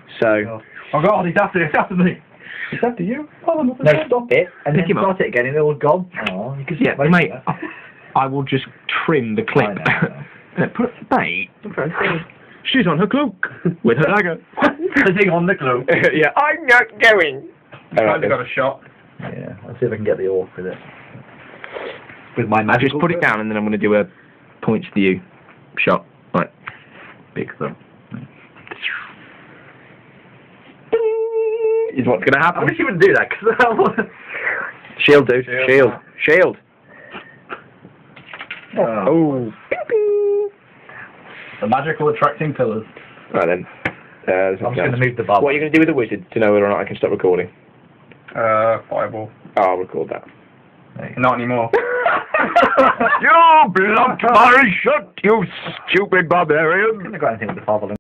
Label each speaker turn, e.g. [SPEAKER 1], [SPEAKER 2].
[SPEAKER 1] So.
[SPEAKER 2] Oh God, he's after me. He's after you. Oh,
[SPEAKER 3] no, stop it and then start it again and they're all gone. Oh, you can see
[SPEAKER 1] mate. I will just trim the clip. Put bait. She's on her cloak with her dagger.
[SPEAKER 2] Sitting on the cloak.
[SPEAKER 1] Yeah, I'm not going.
[SPEAKER 2] I've got a shot.
[SPEAKER 3] Yeah, I'll see if I can get the orc with it. With my magic.
[SPEAKER 1] Just put it down and then I'm going to do a points to you shot. Right.
[SPEAKER 3] Big thumb.
[SPEAKER 1] Is what's going to happen.
[SPEAKER 3] I wish you wouldn't do that, because
[SPEAKER 1] Shield, dude. Shield. Oh.
[SPEAKER 2] The magical attracting pillars.
[SPEAKER 1] Right then.
[SPEAKER 3] I'm just going to move the bar.
[SPEAKER 1] What are you going to do with the wizard to know whether or not I can stop recording?
[SPEAKER 2] Fireball.
[SPEAKER 1] Oh, I'll record that.
[SPEAKER 2] Not anymore.
[SPEAKER 1] You blocked my shot, you stupid barbarian!
[SPEAKER 3] I haven't got anything with the fireball.